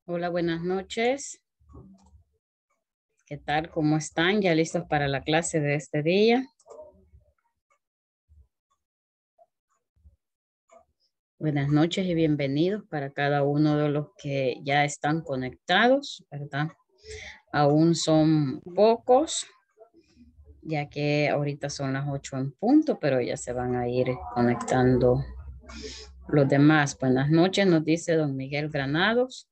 Hola, buenas noches. ¿Qué tal? ¿Cómo están? ¿Ya listos para la clase de este día? Buenas noches y bienvenidos para cada uno de los que ya están conectados, ¿verdad? Aún son pocos, ya que ahorita son las 8 en punto, pero ya se van a ir conectando los demás. Buenas noches, nos dice don Miguel Granados.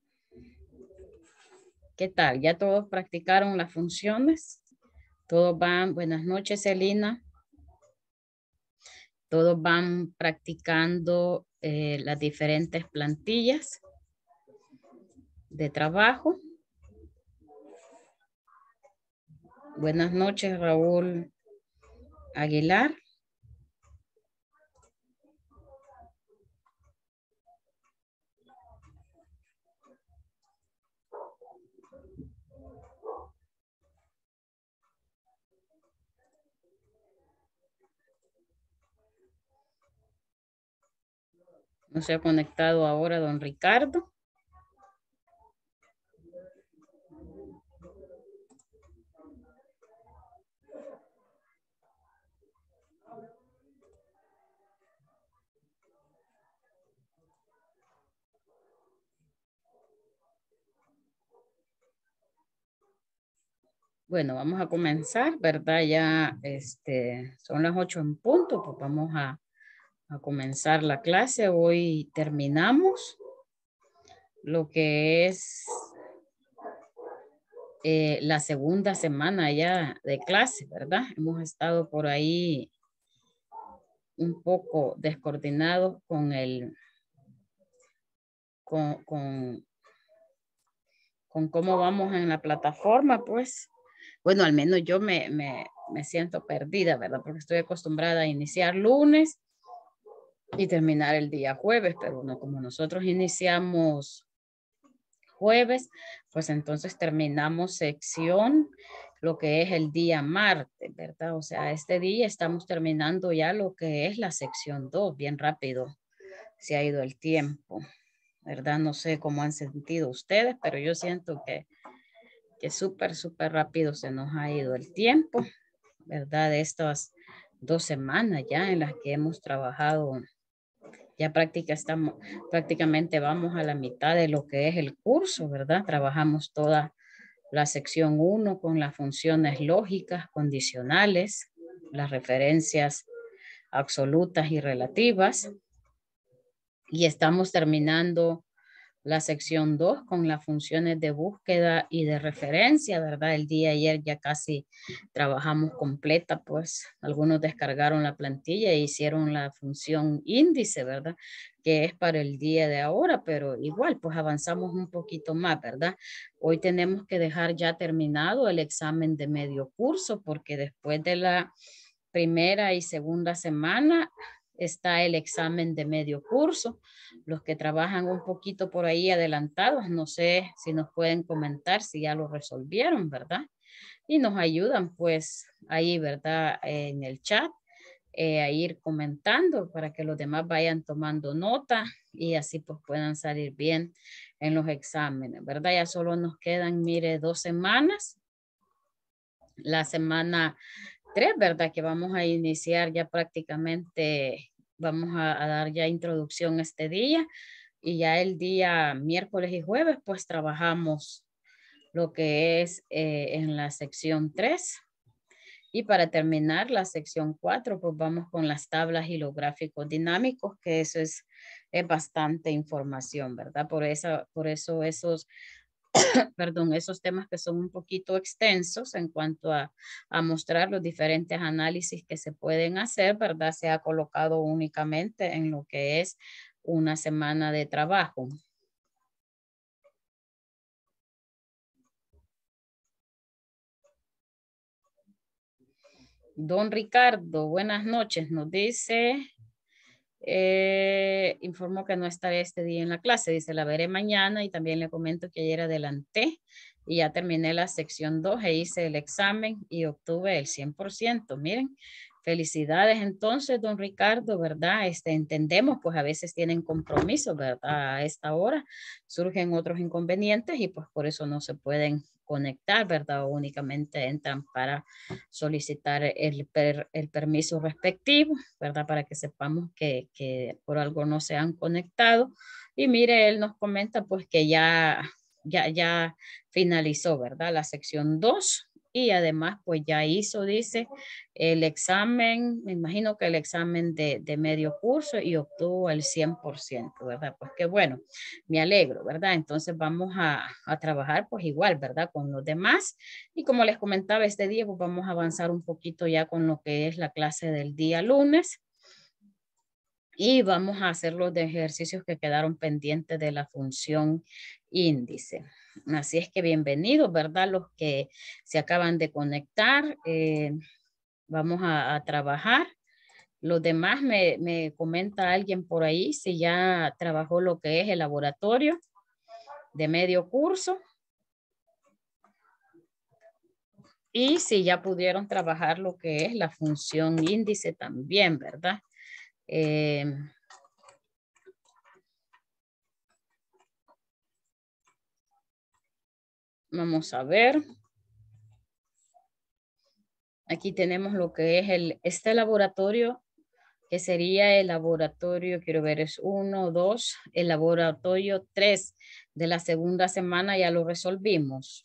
¿Qué tal? ¿Ya todos practicaron las funciones? ¿Todos van? Buenas noches, Celina. Todos van practicando las diferentes plantillas de trabajo. Buenas noches, Raúl Aguilar. No se ha conectado ahora don Ricardo. Bueno, vamos a comenzar, ¿verdad? Ya son las 8 en punto, pues vamos a comenzar la clase. Hoy terminamos lo que es la segunda semana ya de clase, ¿verdad? Hemos estado por ahí un poco descoordinados con, con, con cómo vamos en la plataforma, pues. Bueno, al menos yo me siento perdida, ¿verdad? Porque estoy acostumbrada a iniciar lunes y terminar el día jueves, pero no, como nosotros iniciamos jueves, pues entonces terminamos sección lo que es el día martes, ¿verdad? O sea, este día estamos terminando ya lo que es la sección 2, bien rápido se ha ido el tiempo, ¿verdad? No sé cómo han sentido ustedes, pero yo siento que súper rápido se nos ha ido el tiempo, ¿verdad? De estas 2 semanas ya en las que hemos trabajado, ya prácticamente vamos a la mitad de lo que es el curso, ¿verdad? Trabajamos toda la sección 1 con las funciones lógicas, condicionales, las referencias absolutas y relativas, y estamos terminando la sección 2 con las funciones de búsqueda y de referencia, ¿verdad? El día de ayer ya casi trabajamos completa, pues algunos descargaron la plantilla e hicieron la función índice, ¿verdad? Que es para el día de ahora, pero igual, pues avanzamos un poquito más, ¿verdad? Hoy tenemos que dejar ya terminado el examen de medio curso porque después de la primera y segunda semana está el examen de medio curso. Los que trabajan un poquito por ahí adelantados, no sé si nos pueden comentar si ya lo resolvieron, ¿verdad? Y nos ayudan pues ahí, ¿verdad? En el chat, a ir comentando para que los demás vayan tomando nota y así pues puedan salir bien en los exámenes, ¿verdad? Ya solo nos quedan, mire, 2 semanas. La semana 3, ¿verdad? Que vamos a iniciar ya prácticamente, vamos a dar ya introducción este día y ya el día miércoles y jueves pues trabajamos lo que es en la sección 3 y para terminar la sección 4 pues vamos con las tablas y los gráficos dinámicos, que eso es bastante información, ¿verdad? Por eso esos perdón, esos temas que son un poquito extensos en cuanto a mostrar los diferentes análisis que se pueden hacer, ¿verdad? Se ha colocado únicamente en lo que es una semana de trabajo. Don Ricardo, buenas noches, nos dice, informó que no estaré este día en la clase, dice, la veré mañana y también le comento que ayer adelanté y ya terminé la sección 2 e hice el examen y obtuve el 100%. Miren, Felicidades entonces, don Ricardo, ¿verdad? Entendemos, pues a veces tienen compromisos, ¿verdad? A esta hora surgen otros inconvenientes y pues por eso no se pueden conectar, ¿verdad? O únicamente entran para solicitar el permiso respectivo, ¿verdad? Para que sepamos que por algo no se han conectado. Y mire, él nos comenta pues que ya finalizó, ¿verdad? La sección 2 y además pues ya hizo, dice, el examen, me imagino que el examen de medio curso y obtuvo el 100%, ¿verdad? Pues qué bueno, me alegro, ¿verdad? Entonces vamos a trabajar pues igual, ¿verdad? Con los demás y como les comentaba este día, pues vamos a avanzar un poquito ya con lo que es la clase del día lunes. Y vamos a hacer los ejercicios que quedaron pendientes de la función índice. Así es que bienvenidos, ¿verdad? Los que se acaban de conectar, vamos a trabajar. Los demás me comenta alguien por ahí si ya trabajó lo que es el laboratorio de medio curso y si ya pudieron trabajar lo que es la función índice también, ¿verdad? Vamos a ver. Aquí tenemos lo que es este laboratorio, que sería el laboratorio, quiero ver, es 1, 2, el laboratorio 3 de la segunda semana, ya lo resolvimos.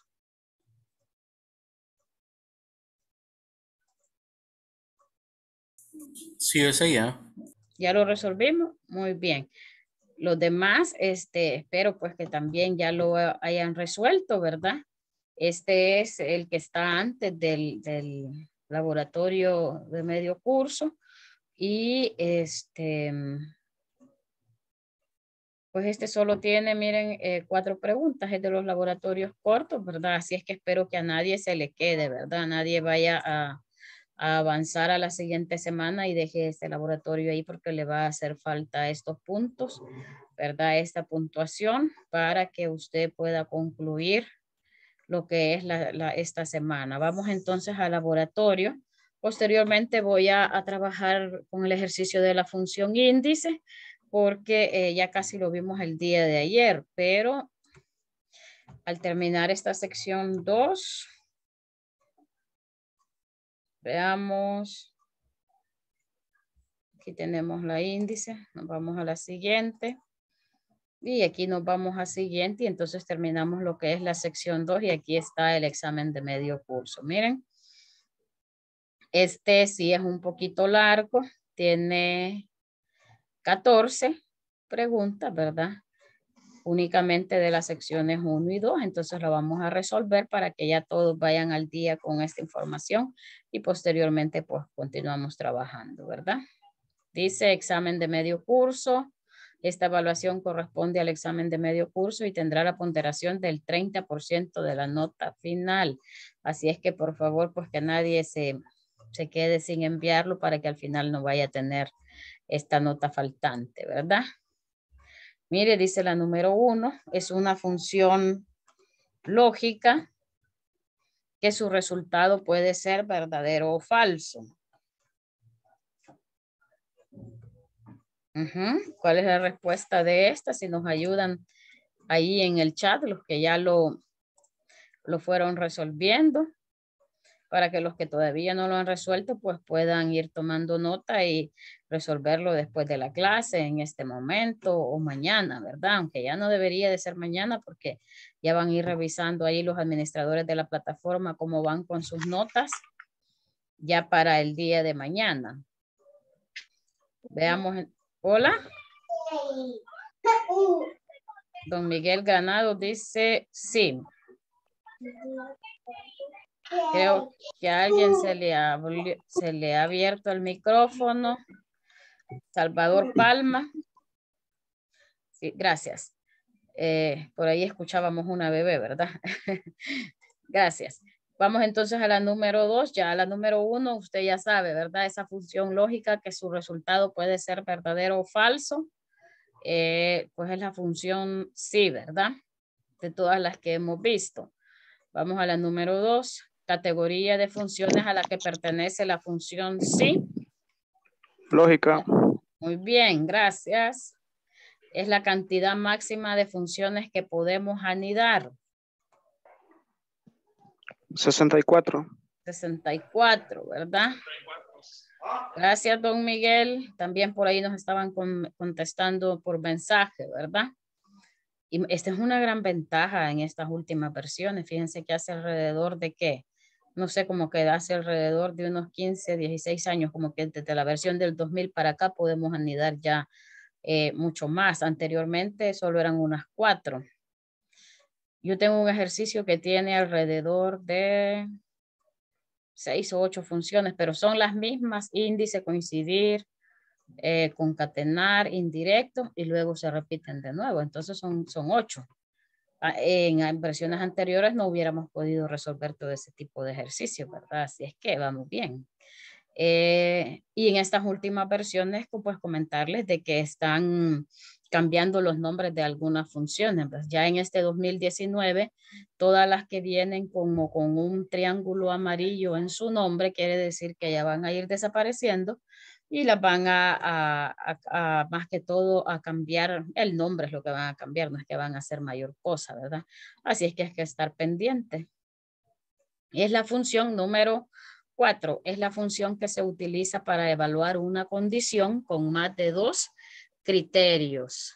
Sí, ese ya. ¿Ya lo resolvimos? Muy bien. Los demás, espero pues que también ya lo hayan resuelto, ¿verdad? Este es el que está antes del laboratorio de medio curso y pues solo tiene, miren, 4 preguntas, es de los laboratorios cortos, ¿verdad? Así es que espero que a nadie se le quede, ¿verdad? Nadie vaya a avanzar a la siguiente semana y deje este laboratorio ahí porque le va a hacer falta estos puntos, ¿verdad? Esta puntuación para que usted pueda concluir lo que es esta semana. Vamos entonces al laboratorio. Posteriormente voy a trabajar con el ejercicio de la función índice porque ya casi lo vimos el día de ayer, pero al terminar esta sección 2, veamos, aquí tenemos la índice, nos vamos a la siguiente y aquí nos vamos a siguiente y entonces terminamos lo que es la sección 2 y aquí está el examen de medio curso. Miren, sí es un poquito largo, tiene 14 preguntas, ¿verdad? Únicamente de las secciones 1 y 2, entonces lo vamos a resolver para que ya todos vayan al día con esta información y posteriormente pues continuamos trabajando, ¿verdad? Dice examen de medio curso. Esta evaluación corresponde al examen de medio curso y tendrá la ponderación del 30% de la nota final. Así es que por favor, pues que nadie se quede sin enviarlo para que al final no vaya a tener esta nota faltante, ¿verdad? Mire, dice la número 1, es una función lógica que su resultado puede ser verdadero o falso. ¿Cuál es la respuesta de esta? Si nos ayudan ahí en el chat, los que ya lo fueron resolviendo, para que los que todavía no lo han resuelto, pues puedan ir tomando nota y resolverlo después de la clase, en este momento o mañana, ¿verdad? Aunque ya no debería de ser mañana porque ya van a ir revisando ahí los administradores de la plataforma cómo van con sus notas ya para el día de mañana. Veamos. Hola. Don Miguel Granado dice sí. Creo que a alguien se le ha abierto el micrófono. Salvador Palma. Sí, gracias. Por ahí escuchábamos una bebé, ¿verdad? Gracias. Vamos entonces a la número 2. Ya a la número 1, usted ya sabe, ¿verdad? Esa función lógica que su resultado puede ser verdadero o falso. Pues es la función sí, ¿verdad? De todas las que hemos visto. Vamos a la número 2. Categoría de funciones a la que pertenece la función sí. Lógica. Muy bien, gracias. Es la cantidad máxima de funciones que podemos anidar. 64. 64, ¿verdad? Gracias, don Miguel. También por ahí nos estaban contestando por mensaje, ¿verdad? Y esta es una gran ventaja en estas últimas versiones. Fíjense que hace alrededor de qué. No sé, como que hace alrededor de unos 15, 16 años, como que desde la versión del 2000 para acá podemos anidar ya mucho más. Anteriormente solo eran unas 4. Yo tengo un ejercicio que tiene alrededor de 6 o 8 funciones, pero son las mismas: índice, coincidir, concatenar, indirecto, y luego se repiten de nuevo. Entonces son 8. En versiones anteriores no hubiéramos podido resolver todo ese tipo de ejercicios, ¿verdad? Así es que vamos bien. Y en estas últimas versiones, pues comentarles de que están cambiando los nombres de algunas funciones. Pues ya en este 2019, todas las que vienen como con un triángulo amarillo en su nombre, quiere decir que ya van a ir desapareciendo y las van a más que todo a cambiar. El nombre es lo que van a cambiar, no es que van a hacer mayor cosa, ¿verdad? Así es que hay que estar pendiente. Es la función número 4, es la función que se utiliza para evaluar una condición con más de 2 criterios.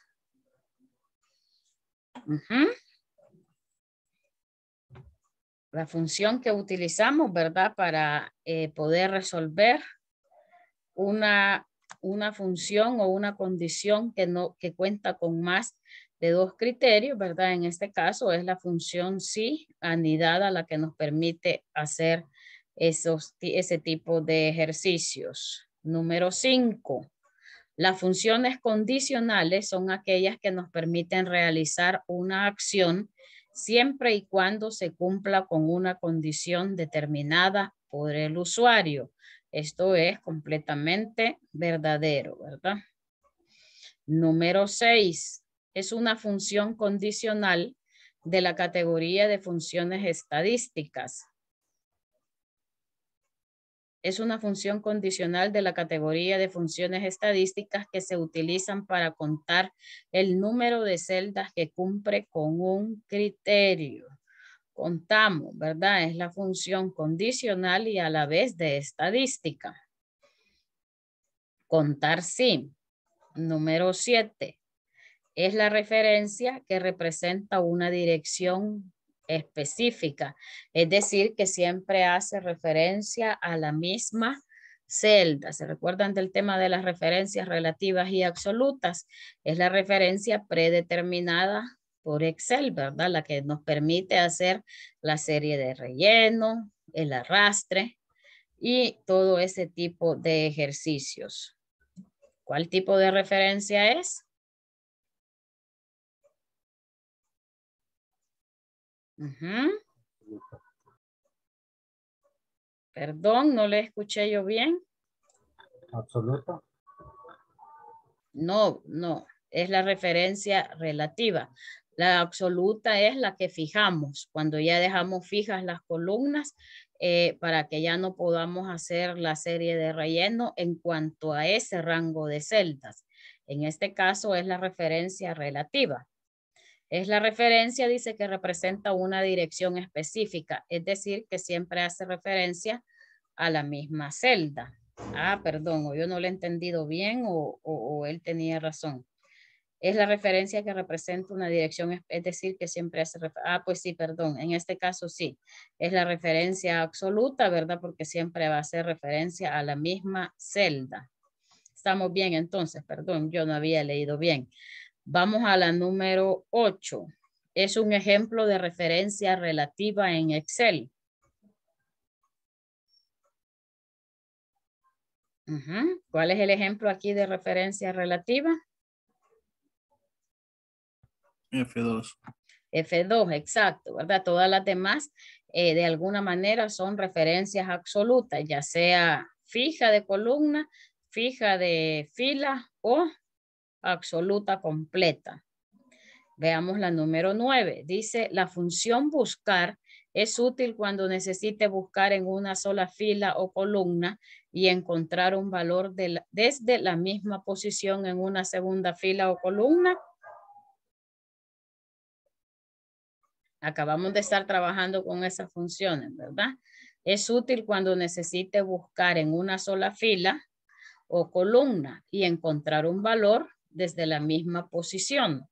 La función que utilizamos, ¿verdad? Para poder resolver una función o una condición que cuenta con más de 2 criterios, ¿verdad? En este caso es la función sí anidada la que nos permite hacer ese tipo de ejercicios. Número 5. Las funciones condicionales son aquellas que nos permiten realizar una acción siempre y cuando se cumpla con una condición determinada por el usuario. Esto es completamente verdadero, ¿verdad? Número 6. Es una función condicional de la categoría de funciones estadísticas. Es una función condicional de la categoría de funciones estadísticas que se utilizan para contar el número de celdas que cumple con un criterio. Contamos, ¿verdad? Es la función condicional y a la vez de estadística. Contar sí. Número 7. Es la referencia que representa una dirección específica, es decir, que siempre hace referencia a la misma celda. ¿Se recuerdan del tema de las referencias relativas y absolutas? Es la referencia predeterminada por Excel, ¿verdad? La que nos permite hacer la serie de relleno, el arrastre y todo ese tipo de ejercicios. ¿Cuál tipo de referencia es? Perdón, no le escuché yo bien. Absoluta. No, es la referencia relativa. La absoluta es la que fijamos, cuando ya dejamos fijas las columnas para que ya no podamos hacer la serie de relleno en cuanto a ese rango de celdas. En este caso es la referencia relativa. Es la referencia, dice, que representa una dirección específica, es decir, que siempre hace referencia a la misma celda. Ah, perdón, o yo no lo he entendido bien o él tenía razón. Es la referencia que representa una dirección, es decir, que siempre hace referencia. Ah, pues sí, perdón, en este caso sí. Es la referencia absoluta, ¿verdad? Porque siempre va a hacer referencia a la misma celda. Estamos bien entonces, perdón, yo no había leído bien. Vamos a la número 8. Es un ejemplo de referencia relativa en Excel. ¿Cuál es el ejemplo aquí de referencia relativa? F2. F2, exacto, ¿verdad? Todas las demás de alguna manera son referencias absolutas, ya sea fija de columna, fija de fila o absoluta completa. Veamos la número 9. Dice, la función buscar Es útil cuando necesite buscar en una sola fila o columna y encontrar un valor desde la misma posición en una segunda fila o columna. Acabamos de estar trabajando con esas funciones, ¿verdad? Es útil cuando necesite buscar en una sola fila o columna y encontrar un valor desde la misma posición.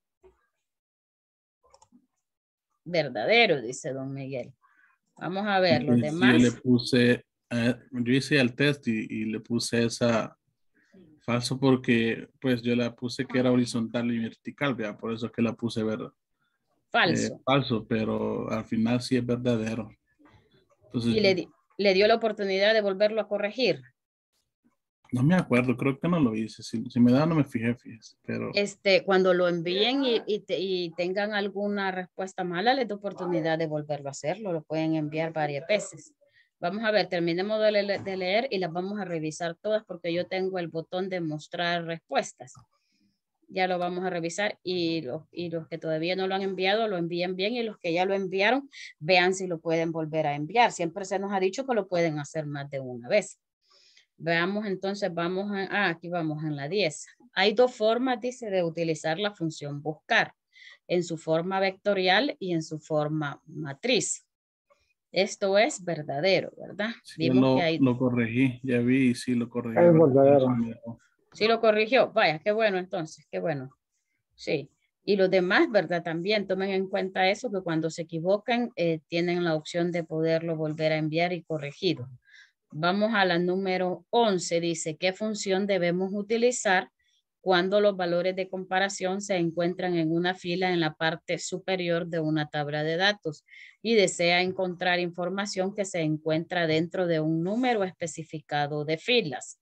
Verdadero, dice don Miguel. Vamos a ver los Sí, demás. yo le puse, yo hice el test y le puse esa falso porque pues yo la puse que era horizontal y vertical, ¿verdad? Por eso es que la puse Falso. falso, pero al final sí es verdadero. Entonces, Y le dio la oportunidad de volverlo a corregir. no me acuerdo, creo que no lo hice. Si me da, no me fijé, fíjese, pero Cuando lo envíen y tengan alguna respuesta mala, les da oportunidad de volverlo a hacerlo. Lo pueden enviar varias veces. Vamos a ver, terminemos de leer y las vamos a revisar todas porque yo tengo el botón de mostrar respuestas. Ya lo vamos a revisar y los que todavía no lo han enviado, lo envíen bien, y los que ya lo enviaron, vean si lo pueden volver a enviar. Siempre se nos ha dicho que lo pueden hacer más de una vez. Veamos entonces, aquí vamos en la 10. Hay dos formas, dice, de utilizar la función buscar, en su forma vectorial y en su forma matriz. Esto es verdadero, ¿verdad? sí, Vimos que hay... lo corregí, ya vi y sí lo corregí. Es verdadero. Sí lo corrigió. Vaya, qué bueno entonces, qué bueno. Sí. Y los demás, ¿verdad? También tomen en cuenta eso, que cuando se equivocan, tienen la opción de poderlo volver a enviar y corregido. Vamos a la número 11. Dice, ¿qué función debemos utilizar cuando los valores de comparación se encuentran en una fila en la parte superior de una tabla de datos y desea encontrar información que se encuentra dentro de un número especificado de filas?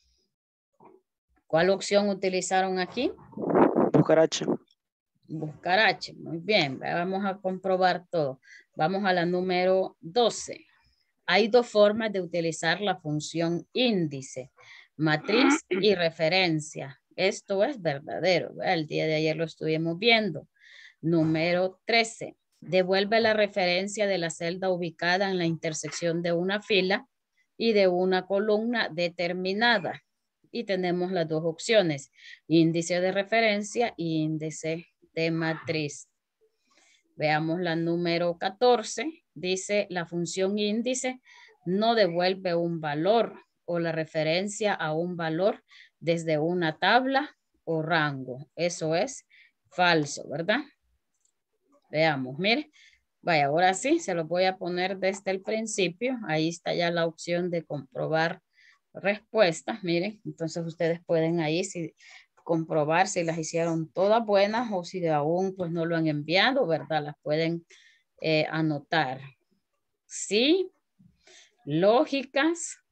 ¿Cuál opción utilizaron aquí? Buscar H. Buscar H. Muy bien, vamos a comprobar todo. Vamos a la número 12. Hay dos formas de utilizar la función índice, matriz y referencia. Esto es verdadero. El día de ayer lo estuvimos viendo. Número 13. Devuelve la referencia de la celda ubicada en la intersección de una fila y de una columna determinada. Y tenemos las dos opciones, índice de referencia y índice de matriz. Veamos la número 14. Dice, la función índice no devuelve un valor o la referencia a un valor desde una tabla o rango. Eso es falso, ¿verdad? Veamos, mire. Vaya, ahora sí, se lo voy a poner desde el principio. Ahí está ya la opción de comprobar respuestas. Miren, entonces ustedes pueden ahí comprobar si las hicieron todas buenas o si aún pues no lo han enviado, ¿verdad? Las pueden anotar. Sí, lógicas,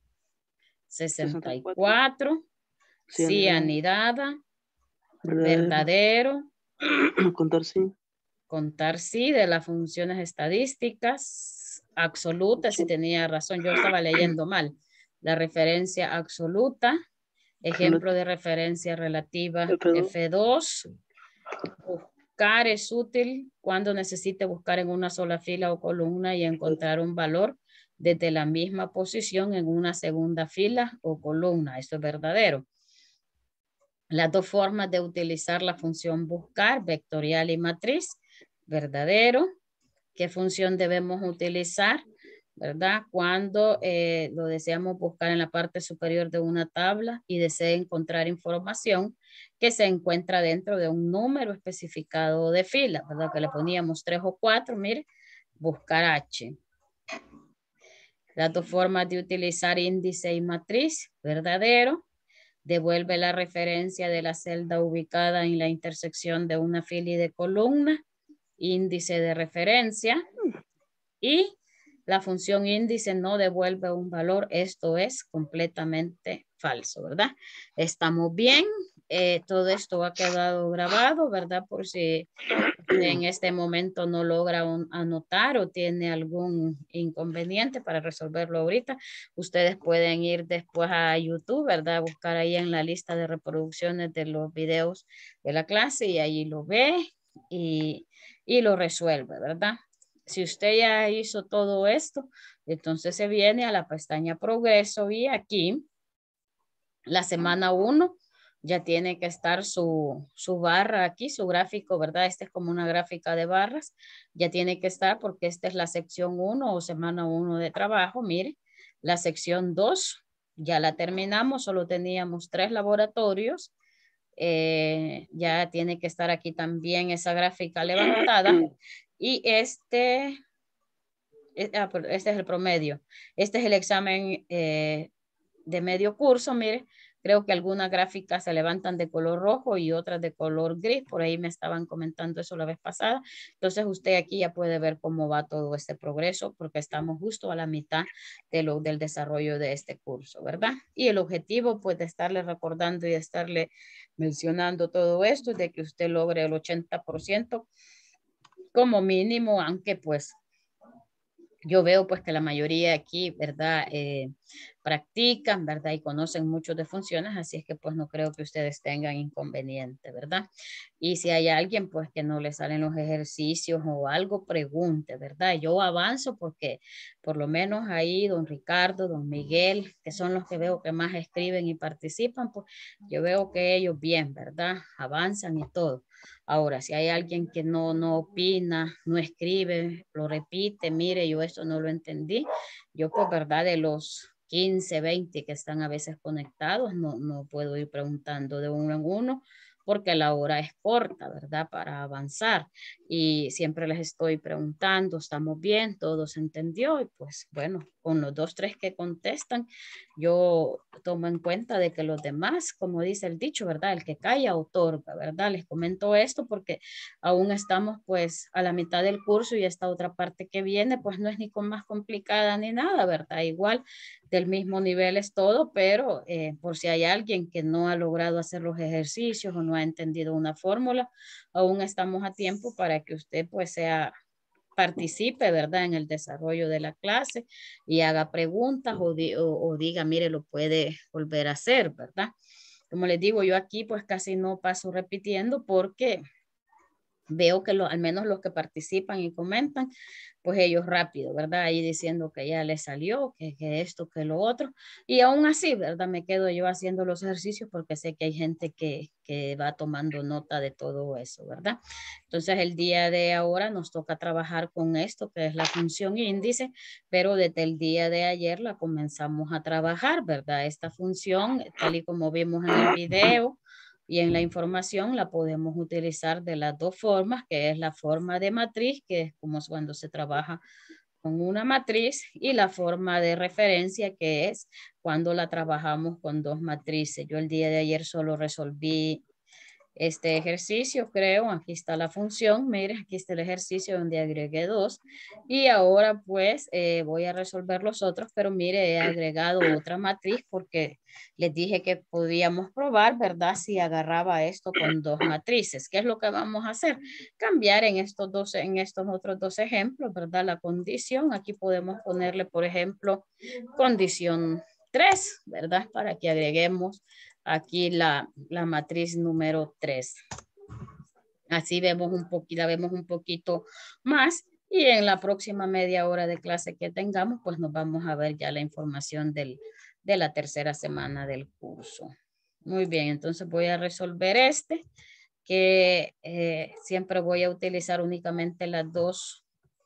64, sí, anidada, verdadero, contar sí, contar sí, de las funciones estadísticas, absoluta, si tenía razón, yo estaba leyendo mal, la referencia absoluta, ejemplo de referencia relativa F2. Buscar es útil cuando necesite buscar en una sola fila o columna y encontrar un valor desde la misma posición en una segunda fila o columna. Eso es verdadero. Las dos formas de utilizar la función buscar, vectorial y matriz, verdadero. ¿Qué función debemos utilizar? ¿Verdad? Cuando lo deseamos buscar en la parte superior de una tabla y desea encontrar información que se encuentra dentro de un número especificado de fila, ¿verdad? Que le poníamos 3 o 4, mire, buscar H. Las dos formas de utilizar índice y matriz, verdadero. Devuelve la referencia de la celda ubicada en la intersección de una fila y de columna, índice de referencia. Y la función índice no devuelve un valor. Esto es completamente falso, ¿verdad? Estamos bien. Todo esto ha quedado grabado, ¿verdad? Por si en este momento no logra anotar o tiene algún inconveniente para resolverlo ahorita, ustedes pueden ir después a YouTube, ¿verdad? Buscar ahí en la lista de reproducciones de los videos de la clase y ahí lo ve y lo resuelve, ¿verdad? Si usted ya hizo todo esto, entonces se viene a la pestaña Progreso y aquí, la semana 1, ya tiene que estar su barra aquí, su gráfico, ¿verdad? Este es como una gráfica de barras. Ya tiene que estar porque esta es la sección 1 o semana 1 de trabajo. Mire, la sección 2 ya la terminamos, solo teníamos 3 laboratorios. Ya tiene que estar aquí también esa gráfica levantada. Y este es el promedio. Este es el examen de medio curso, mire. Creo que algunas gráficas se levantan de color rojo y otras de color gris. Por ahí me estaban comentando eso la vez pasada. Entonces usted aquí ya puede ver cómo va todo este progreso porque estamos justo a la mitad del desarrollo de este curso, ¿verdad? Y el objetivo pues de estarle recordando y de estarle mencionando todo esto es de que usted logre el 80% como mínimo, aunque pues yo veo pues que la mayoría aquí, ¿verdad? Practican, ¿verdad? Y conocen mucho de funciones, así es que pues no creo que ustedes tengan inconveniente, ¿verdad? Y si hay alguien pues que no le salen los ejercicios o algo, pregunte, ¿verdad? Yo avanzo porque por lo menos ahí don Ricardo, don Miguel, que son los que veo que más escriben y participan, pues yo veo que ellos bien, ¿verdad? Avanzan y todo. Ahora, si hay alguien que no opina, no escribe, lo repite, mire, yo esto no lo entendí, yo pues verdad de los 15, 20 que están a veces conectados, no puedo ir preguntando de uno en uno porque la hora es corta, ¿verdad? Para avanzar. Y siempre les estoy preguntando, ¿estamos bien? ¿Todo se entendió? Y pues bueno, con los 2, 3 que contestan, yo tomo en cuenta de que los demás, como dice el dicho, ¿verdad? El que calla otorga, ¿verdad? Les comento esto porque aún estamos pues a la mitad del curso y esta otra parte que viene pues no es ni con más complicada ni nada, ¿verdad? Igual del mismo nivel es todo, pero por si hay alguien que no ha logrado hacer los ejercicios o no ha entendido una fórmula, aún estamos a tiempo para que usted pues participe, ¿verdad? En el desarrollo de la clase y haga preguntas o diga, mire, lo puede volver a hacer, ¿verdad? Como les digo, yo aquí pues casi no paso repitiendo porque veo que al menos los que participan y comentan, pues ellos rápido, ¿verdad? Ahí diciendo que ya les salió, que esto, que lo otro. Y aún así, ¿verdad? Me quedo yo haciendo los ejercicios porque sé que hay gente que va tomando nota de todo eso, ¿verdad? Entonces el día de ahora nos toca trabajar con esto, que es la función índice, pero desde el día de ayer la comenzamos a trabajar, ¿verdad? Esta función, tal y como vimos en el video, y en la información la podemos utilizar de las dos formas, que es la forma de matriz, que es como cuando se trabaja con una matriz, y la forma de referencia, que es cuando la trabajamos con dos matrices. Yo el día de ayer solo resolví este ejercicio, creo. Aquí está la función. Mire, aquí está el ejercicio donde agregué 2. Y ahora pues voy a resolver los otros, pero mire, he agregado otra matriz porque les dije que podíamos probar, ¿verdad? Si agarraba esto con 2 matrices. ¿Qué es lo que vamos a hacer? Cambiar en estos otros 2 ejemplos, ¿verdad? La condición. Aquí podemos ponerle, por ejemplo, condición 3, ¿verdad? Para que agreguemos aquí la matriz número 3. Así vemos la vemos un poquito más y en la próxima media hora de clase que tengamos, pues nos vamos a ver ya la información de la tercera semana del curso. Muy bien, entonces voy a resolver que siempre voy a utilizar únicamente las dos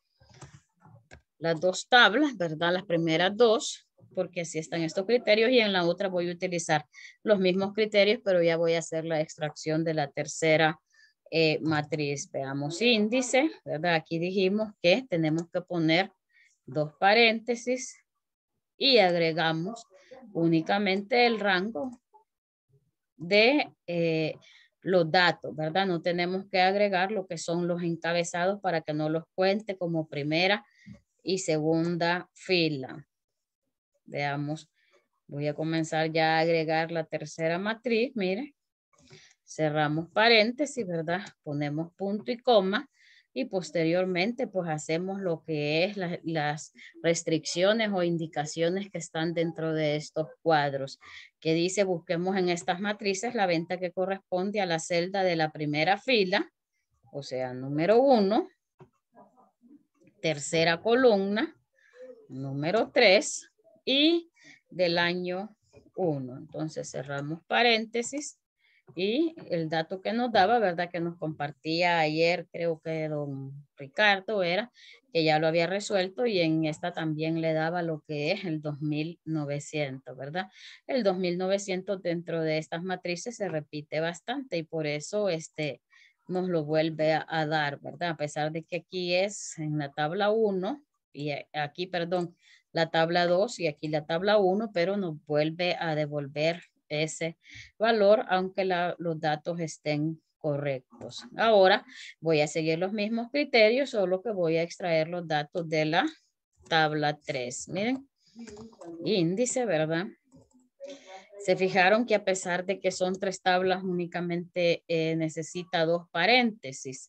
tablas, ¿verdad? Las primeras 2, porque así están estos criterios, y en la otra voy a utilizar los mismos criterios, pero ya voy a hacer la extracción de la tercera matriz. Veamos índice, ¿verdad? Aquí dijimos que tenemos que poner 2 paréntesis y agregamos únicamente el rango de los datos, ¿verdad? No tenemos que agregar lo que son los encabezados para que no los cuente como primera y segunda fila. Veamos, voy a comenzar ya a agregar la tercera matriz, mire. Cerramos paréntesis, ¿verdad? Ponemos punto y coma y posteriormente pues hacemos lo que es las restricciones o indicaciones que están dentro de estos cuadros, que dice busquemos en estas matrices la venta que corresponde a la celda de la primera fila, o sea, número 1, tercera columna, número 3 y del año 1. Entonces cerramos paréntesis y el dato que nos daba, ¿verdad? Que nos compartía ayer, creo que don Ricardo era, que ya lo había resuelto y en esta también le daba lo que es el 2900, ¿verdad? El 2900 dentro de estas matrices se repite bastante y por eso nos lo vuelve a dar, ¿verdad? A pesar de que aquí es en la tabla 1 y aquí, perdón, la tabla 2 y aquí la tabla 1, pero nos vuelve a devolver ese valor, aunque los datos estén correctos. Ahora voy a seguir los mismos criterios, solo que voy a extraer los datos de la tabla 3. Miren, índice, ¿verdad? Se fijaron que a pesar de que son 3 tablas, únicamente necesita 2 paréntesis.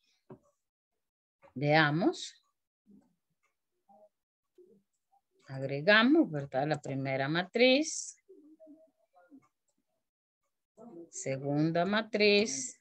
Veamos. Agregamos, ¿verdad? La primera matriz. Segunda matriz.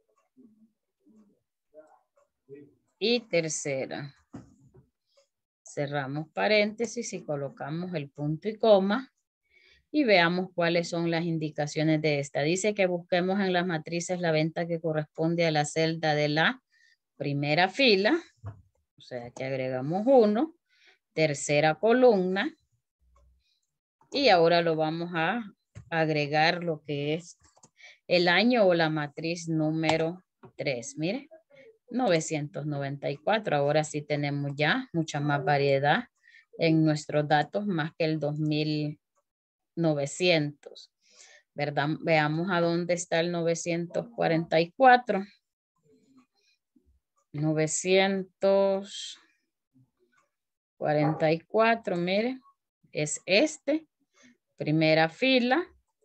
Y tercera. Cerramos paréntesis y colocamos el punto y coma. Y veamos cuáles son las indicaciones de esta. Dice que busquemos en las matrices la venta que corresponde a la celda de la primera fila. O sea que agregamos 1. Tercera columna. Y ahora lo vamos a agregar lo que es el año o la matriz número 3. Mire, 994. Ahora sí tenemos ya mucha más variedad en nuestros datos, más que el 2900. ¿Verdad? Veamos a dónde está el 944. 944, mire, es este. Primera fila,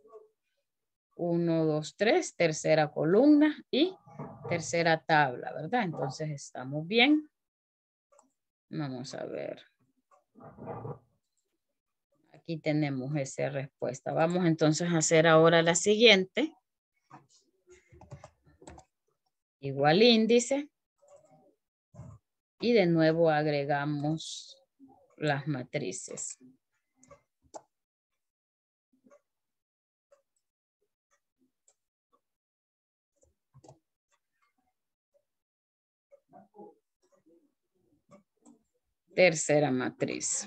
1, 2, 3, tercera columna y tercera tabla, ¿verdad? Entonces estamos bien. Vamos a ver. Aquí tenemos esa respuesta. Vamos entonces a hacer ahora la siguiente. Igual índice. Y de nuevo agregamos las matrices. Tercera matriz.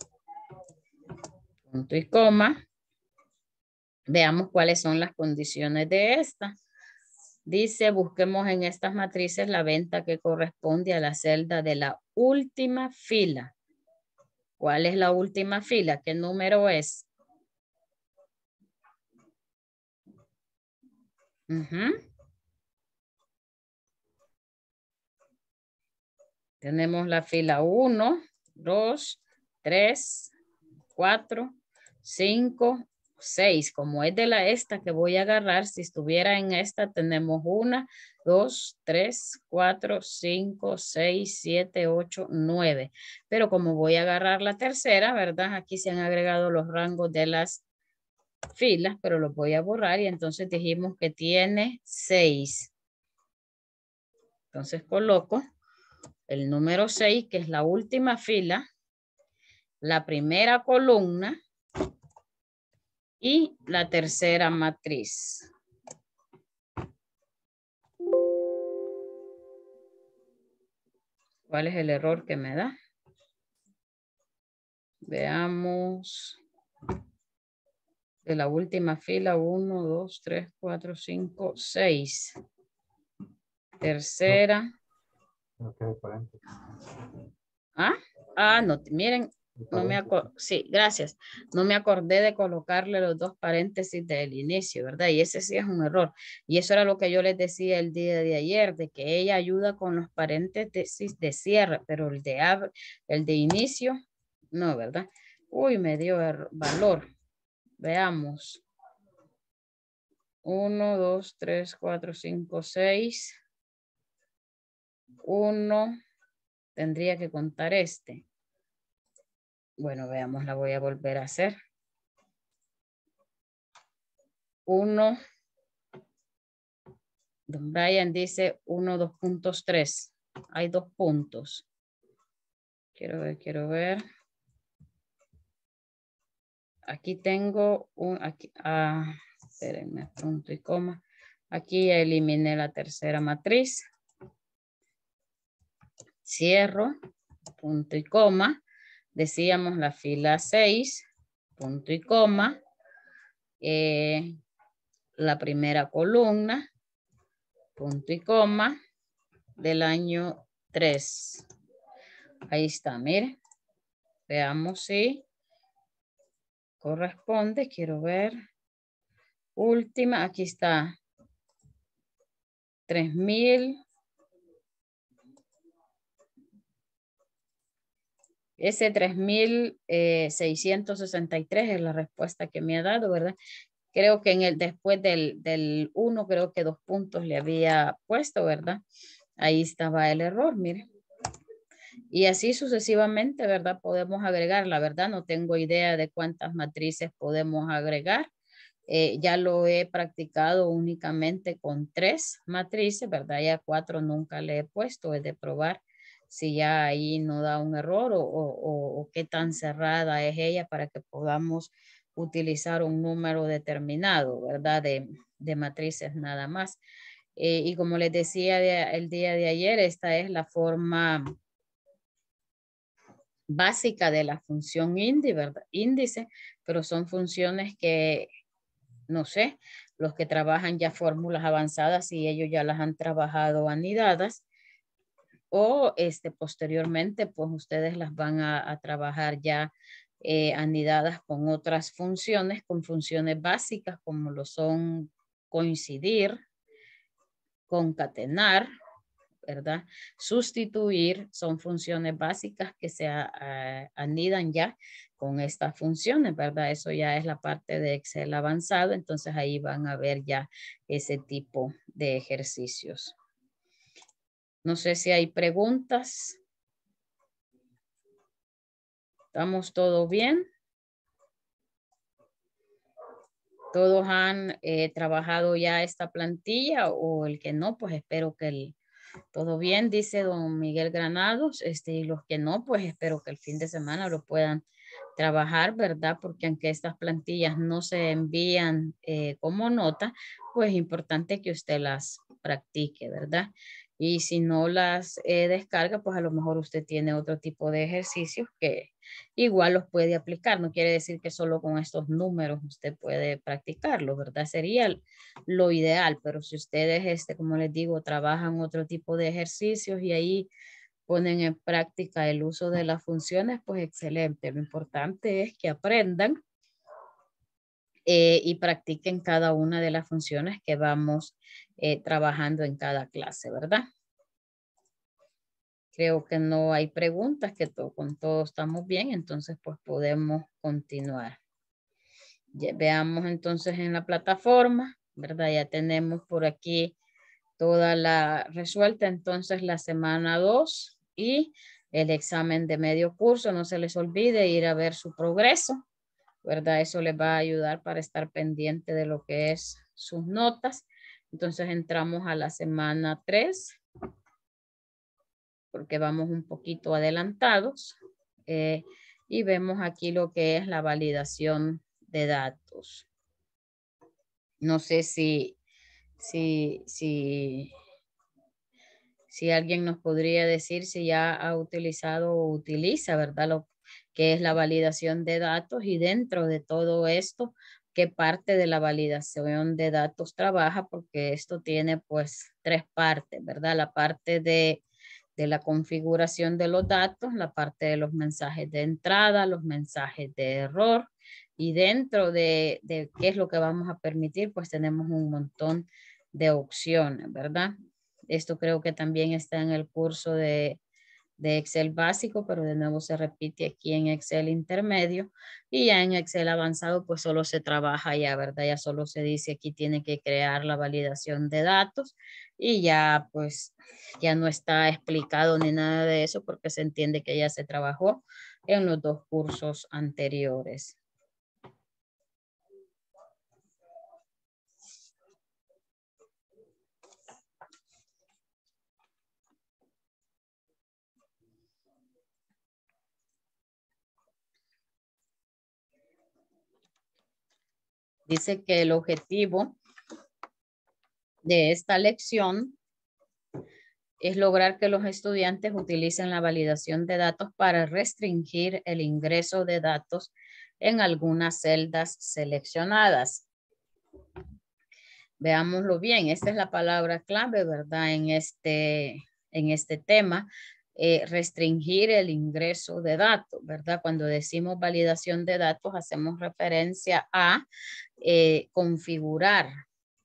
Punto y coma. Veamos cuáles son las condiciones de esta. Dice, busquemos en estas matrices la venta que corresponde a la celda de la última fila. ¿Cuál es la última fila? ¿Qué número es? Tenemos la fila 1, 2, 3, 4, 5, 6. Como es de esta que voy a agarrar, si estuviera en esta, tenemos 1, 2, 3, 4, 5, 6, 7, 8, 9. Pero como voy a agarrar la tercera, ¿verdad? Aquí se han agregado los rangos de las filas, pero los voy a borrar y entonces dijimos que tiene 6. Entonces coloco el número 6, que es la última fila, la primera columna y la tercera matriz. ¿Cuál es el error que me da? Veamos. De la última fila, 1, 2, 3, 4, 5, 6. Tercera. No, miren, no me acordé, sí, gracias. No me acordé de colocarle los 2 paréntesis del inicio, ¿verdad? Y ese sí es un error. Y eso era lo que yo les decía el día de ayer, de que ella ayuda con los paréntesis de cierre, pero el de inicio, no, ¿verdad? Uy, me dio valor. Veamos. 1, 2, 3, 4, 5, 6. 1. Tendría que contar este. Bueno, veamos, la voy a volver a hacer. 1. Don Brian dice 1, 2 puntos 3. Hay 2 puntos. Quiero ver. Aquí tengo espérenme, punto y coma. Aquí ya eliminé la tercera matriz. Cierro, punto y coma. Decíamos la fila 6, punto y coma. La primera columna, punto y coma, del año 3. Ahí está, mire. Veamos si corresponde. Quiero ver. Última, aquí está. 3,000. Ese 3,663 es la respuesta que me ha dado, ¿verdad? Creo que después del 1, creo que 2 puntos le había puesto, ¿verdad? Ahí estaba el error, mire. Y así sucesivamente, ¿verdad? Podemos agregar, la verdad no tengo idea de cuántas matrices podemos agregar. Ya lo he practicado únicamente con 3 matrices, ¿verdad? Ya 4 nunca le he puesto, es de probar si ya ahí no da un error o qué tan cerrada es ella para que podamos utilizar un número determinado, ¿verdad? De matrices nada más. Y como les decía el día de ayer, esta es la forma básica de la función índice, pero son funciones que, no sé, los que trabajan ya fórmulas avanzadas y ellos ya las han trabajado anidadas o posteriormente pues ustedes las van a trabajar ya anidadas con otras funciones, con funciones básicas como lo son coincidir, concatenar, ¿verdad? Sustituir son funciones básicas que se anidan ya con estas funciones, ¿verdad? Eso ya es la parte de Excel avanzado, entonces ahí van a ver ya ese tipo de ejercicios. No sé si hay preguntas. ¿Estamos todo bien? ¿Todos han trabajado ya esta plantilla o el que no? Pues espero que todo bien, dice don Miguel Granados. Y los que no, pues espero que el fin de semana lo puedan trabajar, ¿verdad? Porque aunque estas plantillas no se envían como nota, pues es importante que usted las practique, ¿verdad? Y si no las descarga, pues a lo mejor usted tiene otro tipo de ejercicios que igual los puede aplicar. No quiere decir que solo con estos números usted puede practicarlo, ¿verdad? Sería lo ideal, pero si ustedes, como les digo, trabajan otro tipo de ejercicios y ahí ponen en práctica el uso de las funciones, pues excelente. Lo importante es que aprendan y practiquen cada una de las funciones que vamos trabajando en cada clase, ¿verdad? Creo que no hay preguntas, que con todo estamos bien, entonces pues podemos continuar. Veamos entonces en la plataforma, ¿verdad? Ya tenemos por aquí toda la resuelta, entonces la semana 2 y el examen de medio curso. No se les olvide ir a ver su progreso, ¿verdad? Eso les va a ayudar para estar pendiente de lo que es sus notas. Entonces entramos a la semana 3, porque vamos un poquito adelantados. Y vemos aquí lo que es la validación de datos. No sé si alguien nos podría decir si ya ha utilizado o utiliza, ¿verdad? Lo que es la validación de datos y dentro de todo esto, qué parte de la validación de datos trabaja, porque esto tiene pues 3 partes, ¿verdad? La parte de la configuración de los datos, la parte de los mensajes de entrada, los mensajes de error y dentro de qué es lo que vamos a permitir, pues tenemos un montón de opciones, ¿verdad? Esto creo que también está en el curso de Excel básico, pero de nuevo se repite aquí en Excel intermedio y ya en Excel avanzado pues solo se trabaja ya, ¿verdad? Ya solo se dice aquí tiene que crear la validación de datos y ya pues ya no está explicado ni nada de eso porque se entiende que ya se trabajó en los 2 cursos anteriores. Dice que el objetivo de esta lección es lograr que los estudiantes utilicen la validación de datos para restringir el ingreso de datos en algunas celdas seleccionadas. Veámoslo bien, esta es la palabra clave, ¿verdad? En este tema, restringir el ingreso de datos, ¿verdad? Cuando decimos validación de datos, hacemos referencia a configurar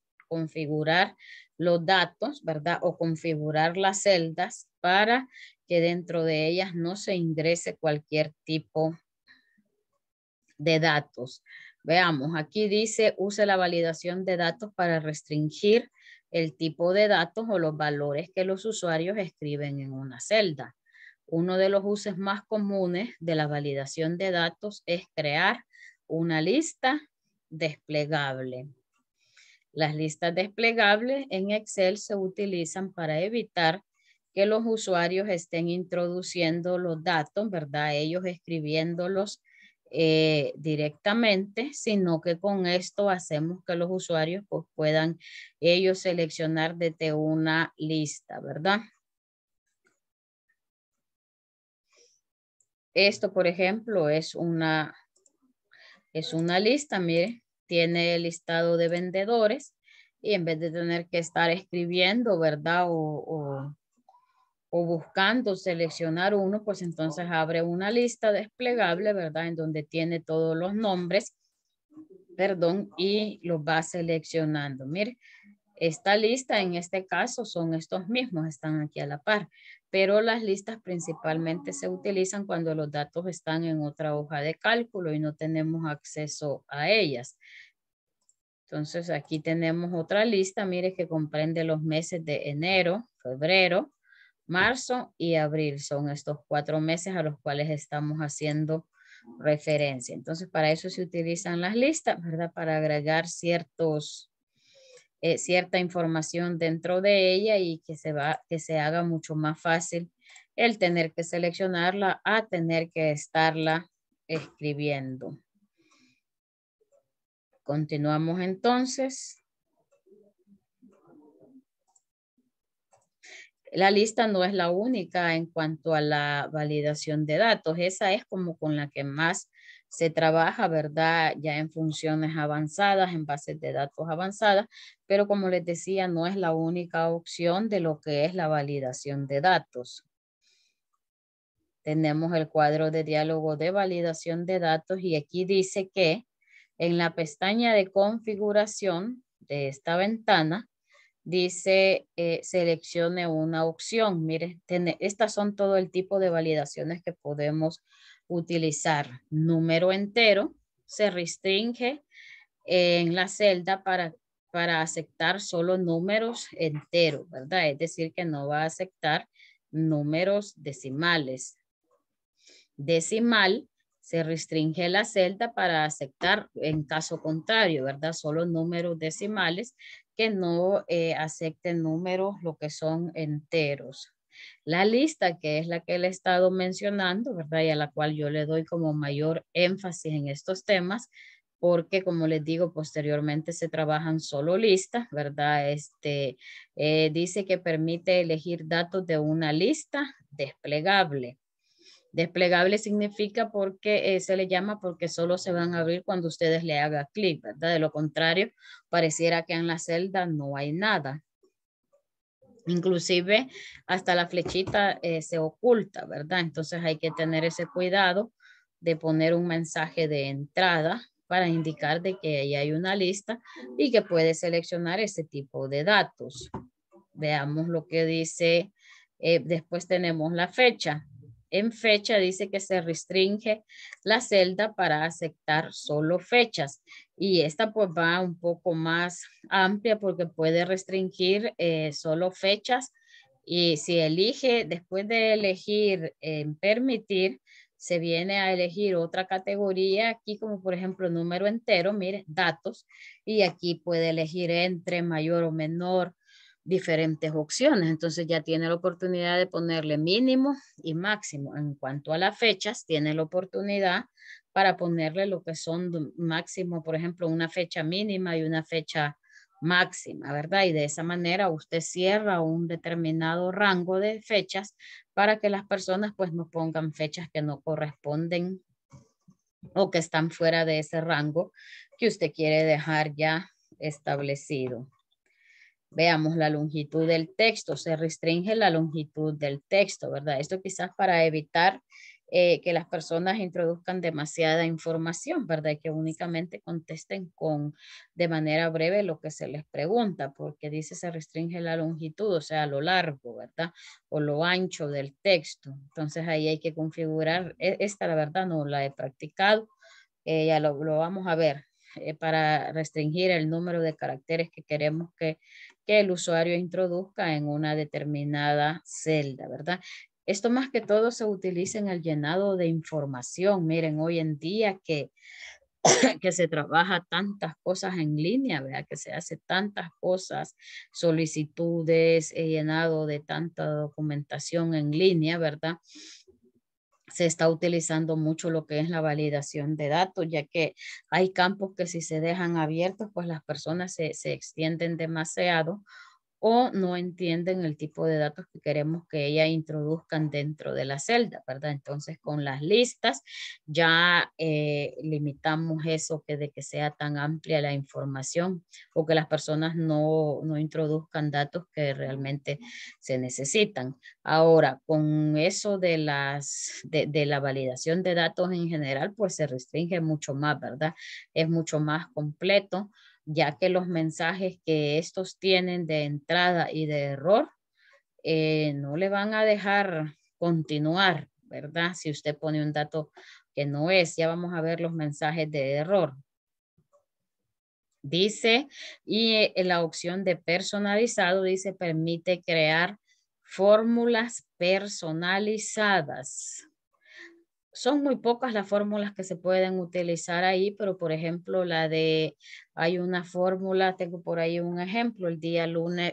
los datos, ¿verdad? O configurar las celdas para que dentro de ellas no se ingrese cualquier tipo de datos. Veamos, aquí dice, use la validación de datos para restringir el tipo de datos o los valores que los usuarios escriben en una celda. Uno de los usos más comunes de la validación de datos es crear una lista desplegable. Las listas desplegables en Excel se utilizan para evitar que los usuarios estén introduciendo los datos, ¿verdad? Ellos escribiéndolos directamente, sino que con esto hacemos que los usuarios pues, puedan ellos seleccionar desde una lista, ¿verdad? Esto, por ejemplo, es una lista, mire, tiene el listado de vendedores y en vez de tener que estar escribiendo, ¿verdad? O buscando seleccionar uno, pues entonces abre una lista desplegable, ¿verdad? En donde tiene todos los nombres, perdón, y los va seleccionando. Mire, esta lista en este caso son estos mismos, están aquí a la par, pero las listas principalmente se utilizan cuando los datos están en otra hoja de cálculo y no tenemos acceso a ellas. Entonces aquí tenemos otra lista, mire que comprende los meses de enero, febrero, marzo y abril. Son estos 4 meses a los cuales estamos haciendo referencia. Entonces para eso se utilizan las listas, ¿verdad? Para agregar cierta información dentro de ella y que se haga mucho más fácil el tener que seleccionarla a tener que estarla escribiendo. Continuamos entonces. La lista no es la única en cuanto a la validación de datos. Esa es como con la que más se trabaja, ¿verdad? Ya en funciones avanzadas, en bases de datos avanzadas, pero como les decía, no es la única opción de lo que es la validación de datos. Tenemos el cuadro de diálogo de validación de datos y aquí dice que en la pestaña de configuración de esta ventana, dice seleccione una opción. Mire, estas son todo el tipo de validaciones que podemos utilizar. Número entero se restringe en la celda para aceptar solo números enteros, ¿verdad? Es decir, que no va a aceptar números decimales. Decimal se restringe la celda para aceptar en caso contrario, ¿verdad? Solo números decimales que no acepten números lo que son enteros. La lista, que es la que le he estado mencionando, ¿verdad? Y a la cual yo le doy como mayor énfasis en estos temas, porque como les digo, posteriormente se trabajan solo listas, ¿verdad? Dice que permite elegir datos de una lista desplegable. Desplegable significa porque se le llama porque solo se van a abrir cuando ustedes le hagan clic, ¿verdad? De lo contrario, pareciera que en la celda no hay nada. Inclusive hasta la flechita se oculta, ¿verdad? Entonces hay que tener ese cuidado de poner un mensaje de entrada para indicar de que ahí hay una lista y que puede seleccionar ese tipo de datos. Veamos lo que dice. Después tenemos la fecha. En fecha dice que se restringe la celda para aceptar solo fechas y esta pues va un poco más amplia porque puede restringir solo fechas y si elige, después de elegir permitir, se viene a elegir otra categoría aquí como por ejemplo número entero, mire, datos y aquí puede elegir entre mayor o menor diferentes opciones. Entonces ya tiene la oportunidad de ponerle mínimo y máximo. En cuanto a las fechas, tiene la oportunidad para ponerle lo que son máximo, por ejemplo, una fecha mínima y una fecha máxima, ¿verdad? Y de esa manera usted cierra un determinado rango de fechas para que las personas pues no pongan fechas que no corresponden o que están fuera de ese rango que usted quiere dejar ya establecido. Veamos la longitud del texto. Se restringe la longitud del texto, ¿verdad? Esto quizás para evitar que las personas introduzcan demasiada información, ¿verdad? Y que únicamente contesten de manera breve lo que se les pregunta, porque dice se restringe la longitud, o sea, lo largo, ¿verdad? O lo ancho del texto. Entonces ahí hay que configurar. Esta, la verdad, no la he practicado. Ya lo vamos a ver para restringir el número de caracteres que queremos que el usuario introduzca en una determinada celda, ¿verdad? Esto más que todo se utiliza en el llenado de información. Miren, hoy en día que se trabaja tantas cosas en línea, ¿verdad? Que se hace tantas cosas, solicitudes, llenado de tanta documentación en línea, ¿verdad? Se está utilizando mucho lo que es la validación de datos, ya que hay campos que si se dejan abiertos, pues las personas se extienden demasiado o no entienden el tipo de datos que queremos que ellas introduzcan dentro de la celda, ¿verdad? Entonces, con las listas ya limitamos eso de que sea tan amplia la información o que las personas no introduzcan datos que realmente se necesitan. Ahora, con eso de la validación de datos en general, pues se restringe mucho más, ¿verdad? Es mucho más completo, ya que los mensajes que estos tienen de entrada y de error no le van a dejar continuar, ¿verdad? Si usted pone un dato que no es, ya vamos a ver los mensajes de error. Dice, y la opción de personalizado, dice, permite crear fórmulas personalizadas. Son muy pocas las fórmulas que se pueden utilizar ahí, pero por ejemplo hay una fórmula, tengo por ahí un ejemplo, el día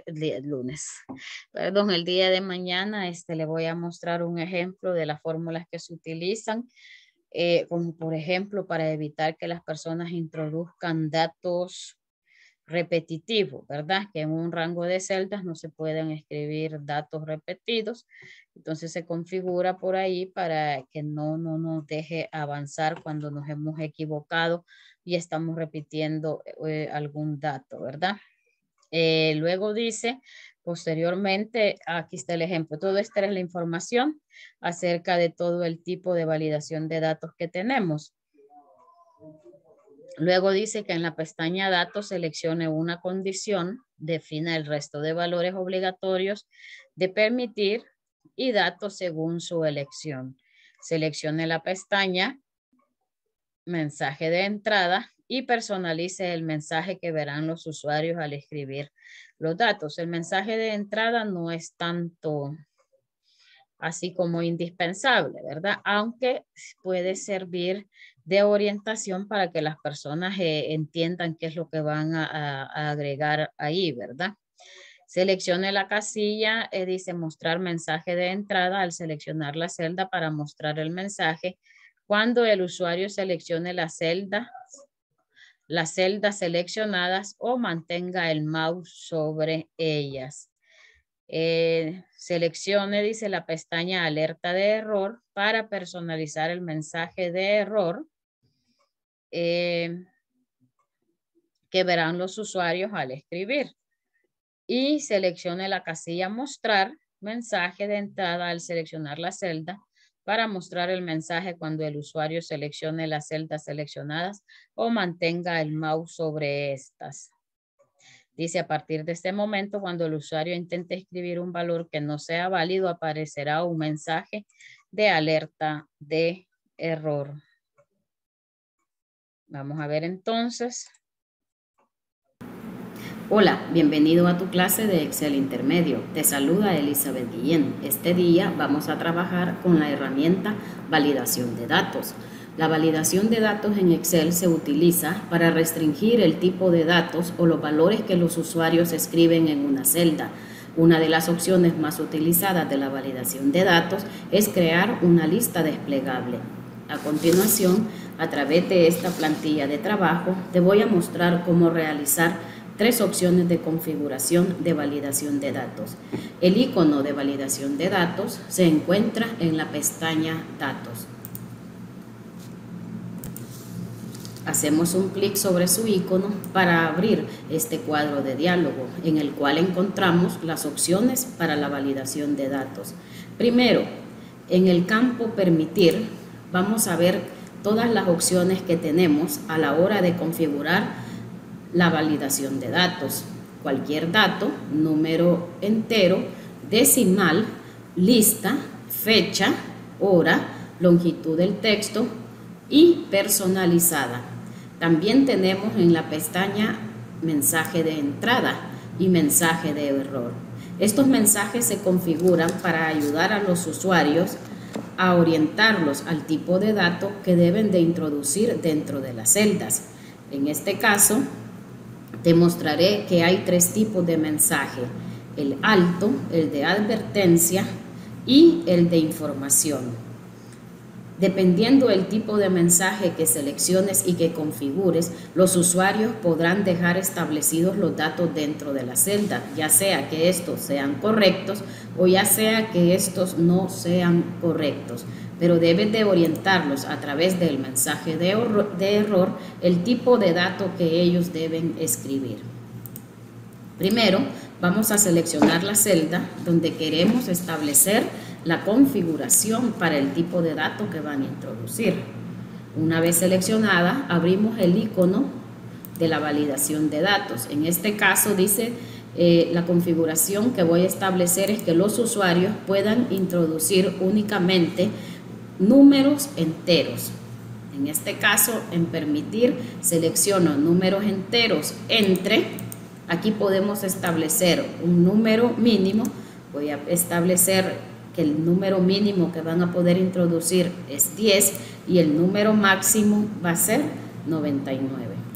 de mañana le voy a mostrar un ejemplo de las fórmulas que se utilizan, como por ejemplo para evitar que las personas introduzcan datos repetitivo, ¿verdad? Que en un rango de celdas no se pueden escribir datos repetidos. Entonces se configura por ahí para que no nos deje avanzar cuando nos hemos equivocado y estamos repitiendo algún dato, ¿verdad? Luego dice, posteriormente, aquí está el ejemplo. Todo esto es la información acerca de todo el tipo de validación de datos que tenemos. Luego dice que en la pestaña datos seleccione una condición, defina el resto de valores obligatorios de permitir y datos según su elección. Seleccione la pestaña mensaje de entrada y personalice el mensaje que verán los usuarios al escribir los datos. El mensaje de entrada no es tanto así como indispensable, ¿verdad? Aunque puede servir de orientación para que las personas entiendan qué es lo que van a agregar ahí, ¿verdad? Seleccione la casilla, dice mostrar mensaje de entrada al seleccionar la celda para mostrar el mensaje. Cuando el usuario seleccione las celdas seleccionadas o mantenga el mouse sobre ellas. Seleccione, dice la pestaña alerta de error para personalizar el mensaje de error que verán los usuarios al escribir. Y seleccione la casilla mostrar mensaje de entrada al seleccionar la celda para mostrar el mensaje cuando el usuario seleccione las celdas seleccionadas o mantenga el mouse sobre estas. Dice, a partir de este momento, cuando el usuario intente escribir un valor que no sea válido, aparecerá un mensaje de alerta de error. Vamos a ver entonces. Hola, bienvenido a tu clase de Excel Intermedio. Te saluda Elizabeth Guillén. Este día vamos a trabajar con la herramienta validación de datos. La validación de datos en Excel se utiliza para restringir el tipo de datos o los valores que los usuarios escriben en una celda. Una de las opciones más utilizadas de la validación de datos es crear una lista desplegable. A continuación, a través de esta plantilla de trabajo te voy a mostrar cómo realizar 3 opciones de configuración de validación de datos. El icono de validación de datos se encuentra en la pestaña Datos. Hacemos un clic sobre su icono para abrir este cuadro de diálogo en el cual encontramos las opciones para la validación de datos. Primero, en el campo Permitir, vamos a ver todas las opciones que tenemos a la hora de configurar la validación de datos. Cualquier dato, número entero, decimal, lista, fecha, hora, longitud del texto y personalizada. También tenemos en la pestaña mensaje de entrada y mensaje de error. Estos mensajes se configuran para ayudar a los usuarios a orientarlos al tipo de dato que deben de introducir dentro de las celdas. En este caso, te mostraré que hay 3 tipos de mensaje: el alto, el de advertencia y el de información. Dependiendo del tipo de mensaje que selecciones y que configures, los usuarios podrán dejar establecidos los datos dentro de la celda, ya sea que estos sean correctos o ya sea que estos no sean correctos, pero debes de orientarlos a través del mensaje de error el tipo de dato que ellos deben escribir. Primero, vamos a seleccionar la celda donde queremos establecer la configuración para el tipo de dato que van a introducir. Una vez seleccionada, abrimos el icono de la validación de datos. En este caso dice la configuración que voy a establecer es que los usuarios puedan introducir únicamente números enteros. En este caso, en Permitir, selecciono números enteros entre. Aquí podemos establecer un número mínimo. Voy a establecer que el número mínimo que van a poder introducir es 10 y el número máximo va a ser 99.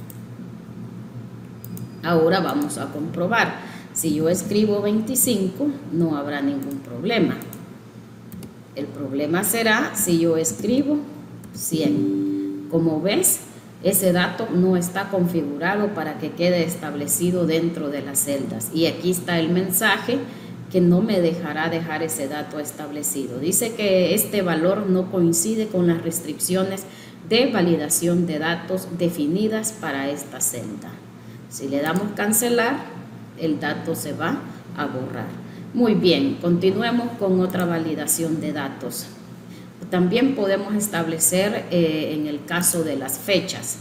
Ahora vamos a comprobar. Si yo escribo 25, no habrá ningún problema. El problema será si yo escribo 100. Como ves, ese dato no está configurado para que quede establecido dentro de las celdas. Y aquí está el mensaje que no me dejará dejar ese dato establecido. Dice que este valor no coincide con las restricciones de validación de datos definidas para esta celda. Si le damos cancelar, el dato se va a borrar. Muy bien, continuemos con otra validación de datos. También podemos establecer en el caso de las fechas.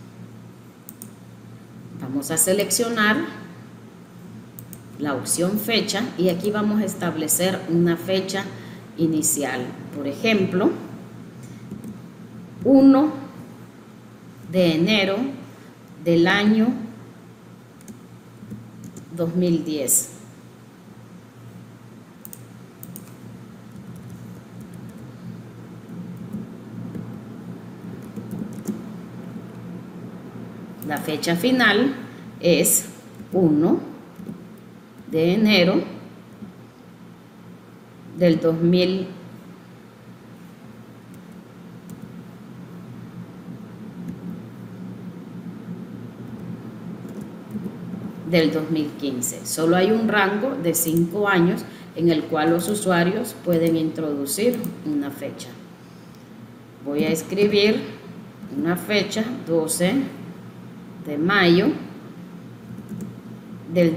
Vamos a seleccionar la opción fecha y aquí vamos a establecer una fecha inicial. Por ejemplo, 1 de enero del año 2010. La fecha final es 1 de enero del 2015. Solo hay un rango de 5 años en el cual los usuarios pueden introducir una fecha. Voy a escribir una fecha 12 de mayo del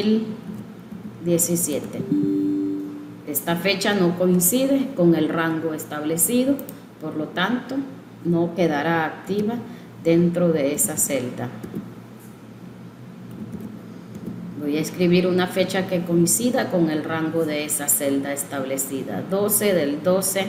2017. Esta fecha no coincide con el rango establecido, por lo tanto no quedará activa dentro de esa celda. Voy a escribir una fecha que coincida con el rango de esa celda establecida, 12 del 12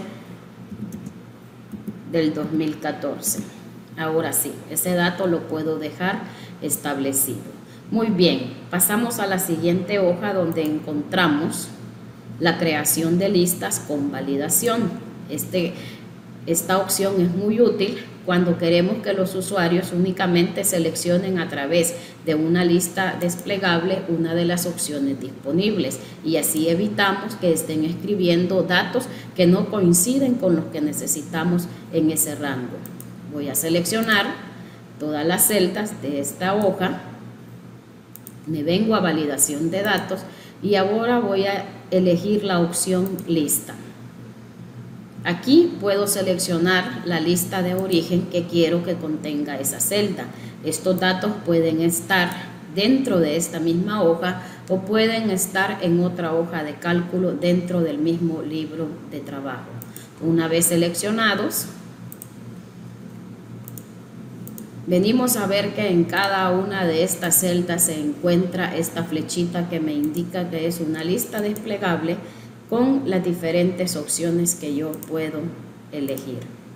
del 2014. Ahora sí, ese dato lo puedo dejar establecido. Muy bien, pasamos a la siguiente hoja donde encontramos la creación de listas con validación. Esta opción es muy útil cuando queremos que los usuarios únicamente seleccionen a través de una lista desplegable una de las opciones disponibles y así evitamos que estén escribiendo datos que no coinciden con los que necesitamos en ese rango. Voy a seleccionar todas las celdas de esta hoja. Me vengo a validación de datos y ahora voy a elegir la opción lista. Aquí puedo seleccionar la lista de origen que quiero que contenga esa celda. Estos datos pueden estar dentro de esta misma hoja o pueden estar en otra hoja de cálculo dentro del mismo libro de trabajo. Una vez seleccionados, venimos a ver que en cada una de estas celdas se encuentra esta flechita que me indica que es una lista desplegable con las diferentes opciones que yo puedo elegir.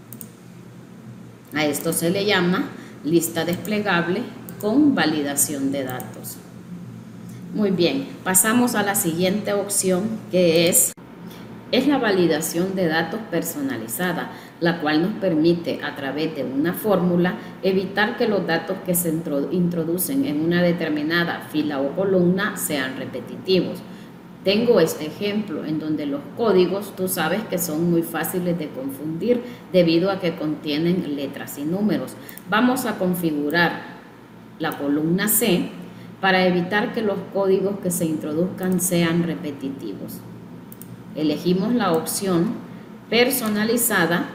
A esto se le llama lista desplegable con validación de datos. Muy bien, pasamos a la siguiente opción, que es la validación de datos personalizada, la cual nos permite a través de una fórmula evitar que los datos que se introducen en una determinada fila o columna sean repetitivos. Tengo este ejemplo en donde los códigos, tú sabes que son muy fáciles de confundir debido a que contienen letras y números. Vamos a configurar la columna C para evitar que los códigos que se introduzcan sean repetitivos. Elegimos la opción personalizada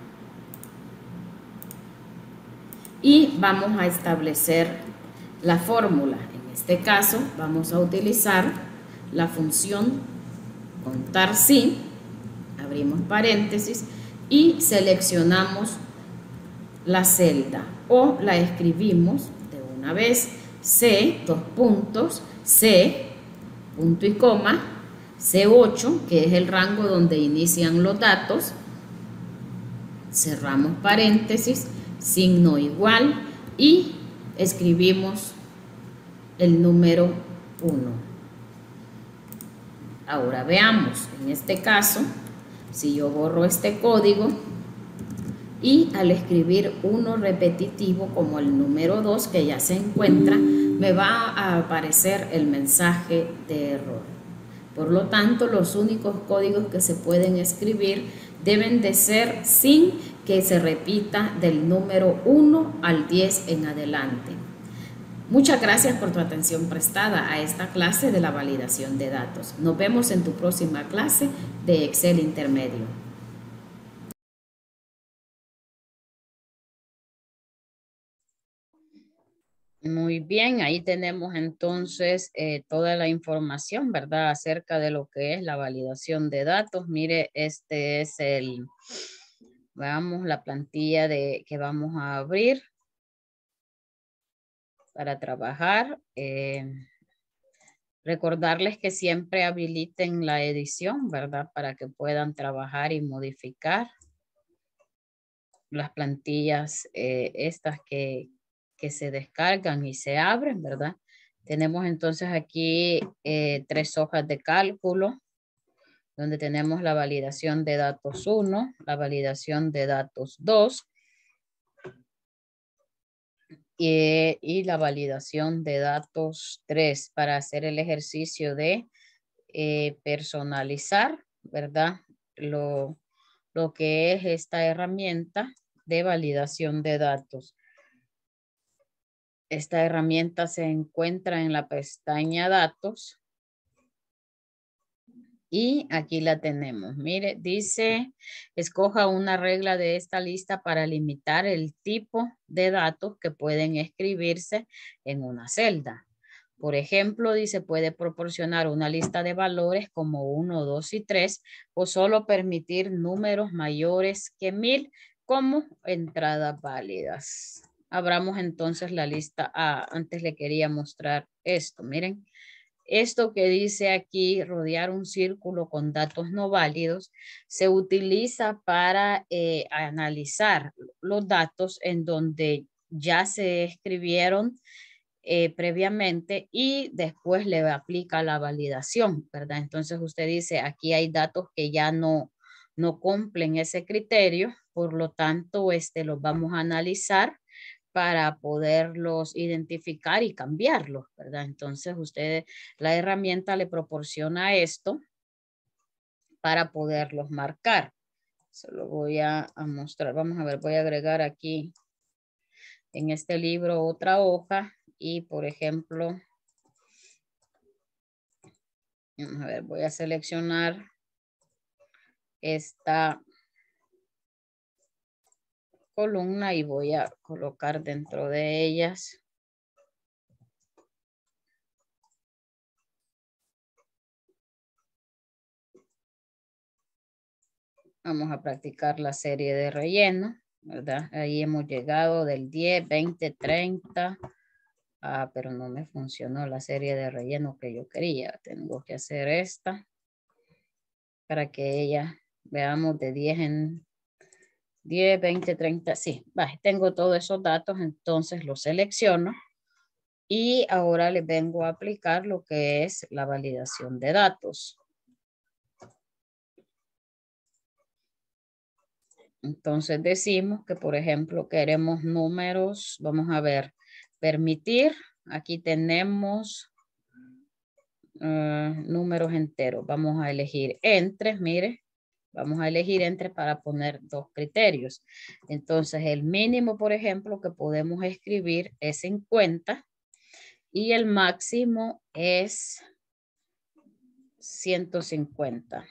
y vamos a establecer la fórmula. En este caso vamos a utilizar la función contar si, abrimos paréntesis y seleccionamos la celda o la escribimos de una vez, C, dos puntos, C, punto y coma, C8, que es el rango donde inician los datos, cerramos paréntesis, signo igual y escribimos el número 1. Ahora veamos, en este caso, si yo borro este código y al escribir uno repetitivo como el número 2 que ya se encuentra, me va a aparecer el mensaje de error. Por lo tanto, los únicos códigos que se pueden escribir deben de ser sin que se repita del número 1 al 10 en adelante. Muchas gracias por tu atención prestada a esta clase de la validación de datos. Nos vemos en tu próxima clase de Excel Intermedio. Muy bien, ahí tenemos entonces toda la información, ¿verdad? Acerca de lo que es la validación de datos. Mire, este es la plantilla que vamos a abrir para trabajar. Recordarles que siempre habiliten la edición, ¿verdad? Para que puedan trabajar y modificar las plantillas estas que se descargan y se abren, ¿verdad? Tenemos entonces aquí 3 hojas de cálculo, donde tenemos la validación de datos 1, la validación de datos 2, y la validación de datos 3 para hacer el ejercicio de personalizar, ¿verdad? Lo que es esta herramienta de validación de datos. Esta herramienta se encuentra en la pestaña Datos. Y aquí la tenemos. Mire, dice, escoja una regla de esta lista para limitar el tipo de datos que pueden escribirse en una celda. Por ejemplo, dice, puede proporcionar una lista de valores como 1, 2 y 3 o solo permitir números mayores que 1000 como entradas válidas. Abramos entonces la lista A. Antes le quería mostrar esto. Miren. Esto que dice aquí, rodear un círculo con datos no válidos, se utiliza para analizar los datos en donde ya se escribieron previamente y después le aplica la validación, ¿verdad? Entonces usted dice, aquí hay datos que ya no cumplen ese criterio, por lo tanto, los vamos a analizar para poderlos identificar y cambiarlos, ¿verdad? Entonces, la herramienta le proporciona esto para poderlos marcar. Se lo voy a mostrar. Vamos a ver, voy a agregar aquí en este libro otra hoja y por ejemplo, vamos a ver, voy a seleccionar esta columna y voy a colocar dentro de ellas vamos a practicar la serie de relleno, ¿verdad? Ahí hemos llegado del 10, 20, 30. Pero no me funcionó la serie de relleno que yo quería. Tengo que hacer esta para que ella veamos de 10 en 10, 20, 30. Sí, tengo todos esos datos, entonces los selecciono y ahora les vengo a aplicar lo que es la validación de datos. Entonces decimos que, por ejemplo, queremos números. Vamos a ver, permitir. Aquí tenemos números enteros. Vamos a elegir entre, mire. Vamos a elegir entre para poner dos criterios. Entonces, el mínimo, por ejemplo, que podemos escribir es 50 y el máximo es 150.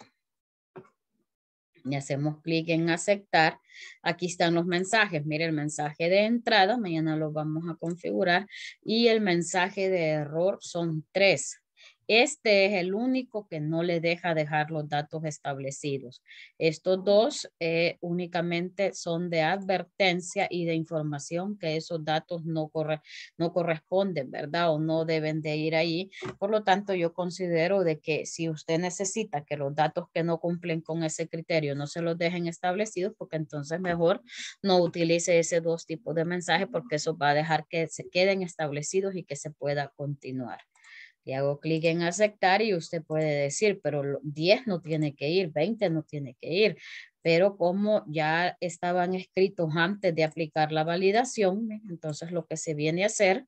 Y hacemos clic en aceptar. Aquí están los mensajes. Mire el mensaje de entrada. Mañana lo vamos a configurar. Y el mensaje de error son 3. Este es el único que no le deja dejar los datos establecidos. Estos dos únicamente son de advertencia y de información que esos datos no corresponden, ¿verdad? O no deben de ir ahí. Por lo tanto, yo considero de que si usted necesita que los datos que no cumplen con ese criterio no se los dejen establecidos, porque entonces mejor no utilice ese dos tipos de mensajes porque eso va a dejar que se queden establecidos y que se pueda continuar. Le hago clic en aceptar y usted puede decir, pero 10 no tiene que ir, 20 no tiene que ir. Pero como ya estaban escritos antes de aplicar la validación, entonces lo que se viene a hacer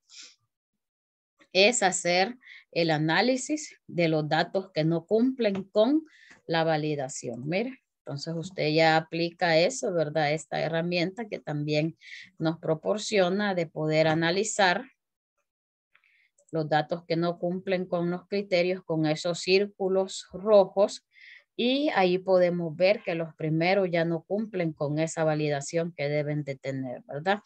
es hacer el análisis de los datos que no cumplen con la validación. Mire, entonces usted ya aplica eso, ¿verdad? Esta herramienta que también nos proporciona de poder analizar los datos que no cumplen con los criterios con esos círculos rojos y ahí podemos ver que los primeros ya no cumplen con esa validación que deben de tener, ¿verdad?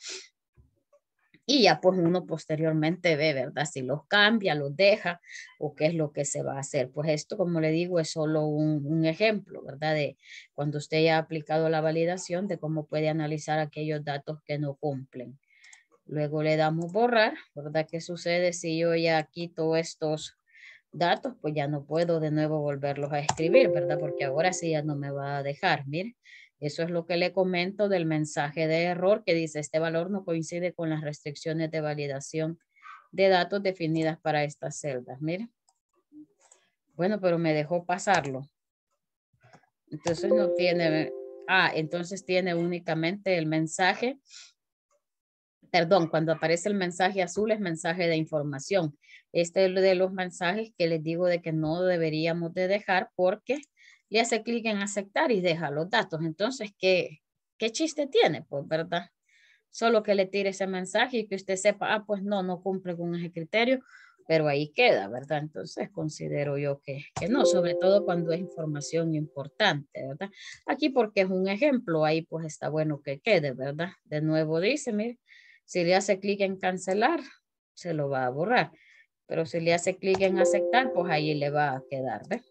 Y ya pues uno posteriormente ve, ¿verdad? Si los cambia, los deja o qué es lo que se va a hacer. Pues esto, como le digo, es solo un ejemplo, ¿verdad? De cuando usted ya ha aplicado la validación de cómo puede analizar aquellos datos que no cumplen. Luego le damos borrar, ¿verdad? ¿Qué sucede si yo ya quito estos datos? Pues ya no puedo de nuevo volverlos a escribir, ¿verdad? Porque ahora sí ya no me va a dejar. Mire, eso es lo que le comento del mensaje de error que dice este valor no coincide con las restricciones de validación de datos definidas para estas celdas. Mire. Bueno, pero me dejó pasarlo. Entonces no tiene... entonces tiene únicamente el mensaje. Perdón, cuando aparece el mensaje azul es mensaje de información. Este es de los mensajes que les digo de que no deberíamos de dejar porque le hace clic en aceptar y deja los datos. Entonces, ¿qué chiste tiene? Pues, ¿verdad? Solo que le tire ese mensaje y que usted sepa, pues no cumple con ese criterio, pero ahí queda, ¿verdad? Entonces, considero yo que no, sobre todo cuando es información importante, ¿verdad? Aquí porque es un ejemplo, ahí pues está bueno que quede, ¿verdad? De nuevo dice, mire, si le hace clic en cancelar, se lo va a borrar. Pero si le hace clic en aceptar, pues ahí le va a quedar, ¿ves?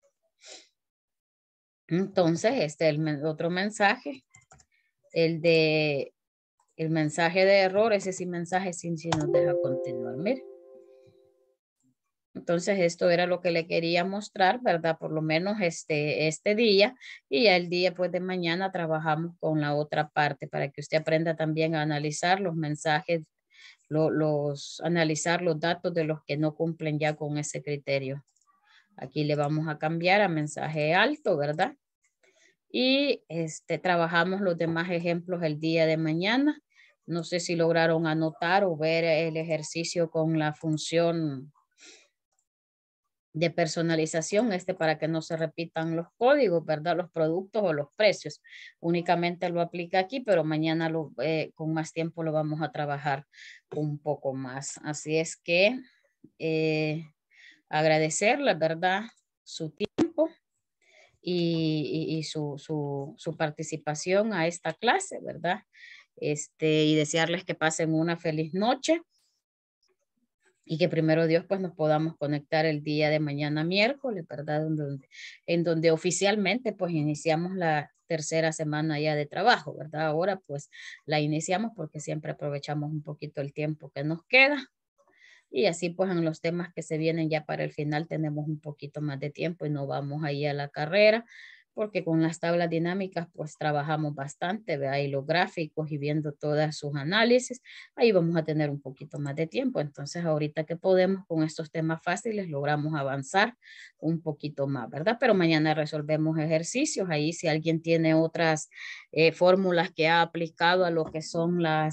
Entonces, este es el otro mensaje. El mensaje de error, ese sí mensaje sí nos deja continuar, mire. Entonces, esto era lo que le quería mostrar, ¿verdad? Por lo menos este día. Y ya el día pues de mañana trabajamos con la otra parte para que usted aprenda también a analizar los mensajes, analizar los datos de los que no cumplen ya con ese criterio. Aquí le vamos a cambiar a mensaje alto, ¿verdad? Y trabajamos los demás ejemplos el día de mañana. No sé si lograron anotar o ver el ejercicio con la función de personalización, para que no se repitan los códigos, ¿verdad? Los productos o los precios. Únicamente lo aplica aquí, pero mañana con más tiempo lo vamos a trabajar un poco más. Así es que agradecerle, ¿verdad? Su tiempo y su participación a esta clase, ¿verdad? Y desearles que pasen una feliz noche. Y que primero Dios pues nos podamos conectar el día de mañana miércoles, ¿verdad? En donde oficialmente pues iniciamos la tercera semana ya de trabajo, ¿verdad? Ahora pues la iniciamos porque siempre aprovechamos un poquito el tiempo que nos queda. Y así pues en los temas que se vienen ya para el final tenemos un poquito más de tiempo y no vamos ahí a la carrera, porque con las tablas dinámicas pues trabajamos bastante, ve ahí los gráficos y viendo todas sus análisis, ahí vamos a tener un poquito más de tiempo. Entonces ahorita que podemos con estos temas fáciles logramos avanzar un poquito más, ¿verdad? Pero mañana resolvemos ejercicios, ahí si alguien tiene otras fórmulas que ha aplicado a lo que son la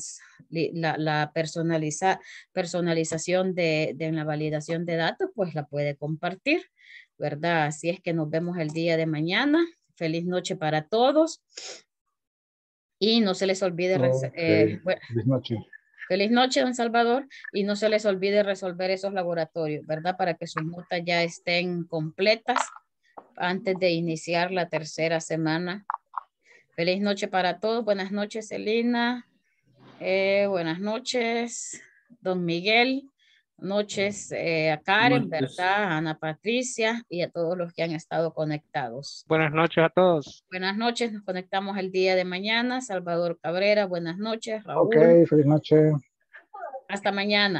personalización de la validación de datos, pues la puede compartir, ¿verdad? Así es que nos vemos el día de mañana. Feliz noche para todos. Y no se les olvide, Feliz noche. feliz noche, don Salvador. Y no se les olvide resolver esos laboratorios, ¿verdad? Para que sus notas ya estén completas antes de iniciar la tercera semana. Feliz noche para todos. Buenas noches, Celina. Buenas noches, don Miguel. Noches a Karen, Noches. ¿verdad? Ana Patricia y a todos los que han estado conectados. Buenas noches a todos. Buenas noches, nos conectamos el día de mañana. Salvador Cabrera, buenas noches. Raúl. Ok, feliz noche. Hasta mañana.